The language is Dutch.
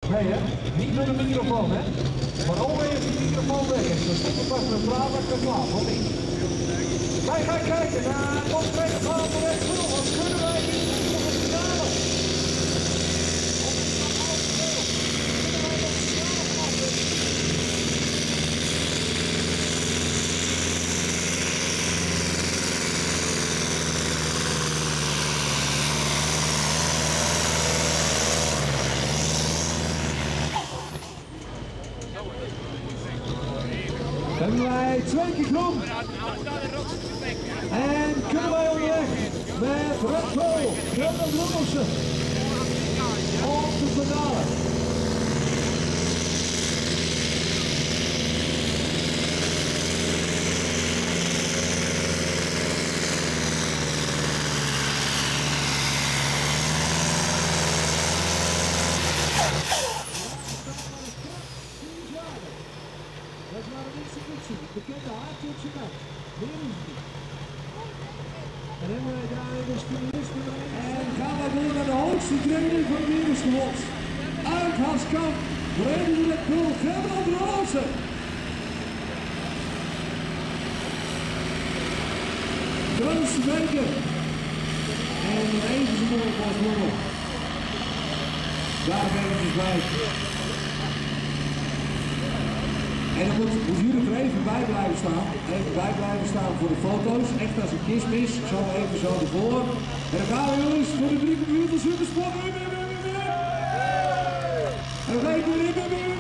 Nee hè, niet door de microfoon hè. Maar alweer is die microfoon weg is. Dan zit er pas een vrouw met de klaar, of niet? Wij gaan kijken naar de optreden van de weg toe. Wat kunnen wij hier nog op de finale? Hebben wij 2 keer groen. En kunnen wij onderweg met Red Bull, Brendan Lummelsen op de finale. Dat is maar een institutie, bekende Haartje kant. Meer is het niet. En hebben wij daar de stylisten mee. En gaan wij door naar de hoogste training van de wereldgewond. Uit Haaskamp, Brede Red Bull, Brendan Lummelsen. Grootste beker. En even zo mooi als Lommel. Daar ben ik dus bij. En dan moet jullie er even bij blijven staan. Even bij blijven staan voor de foto's. Echt als een kismis. Zo even zo ervoor. En dan gaan we jongens voor de 3 minuten supersport. En dan gaan we weer.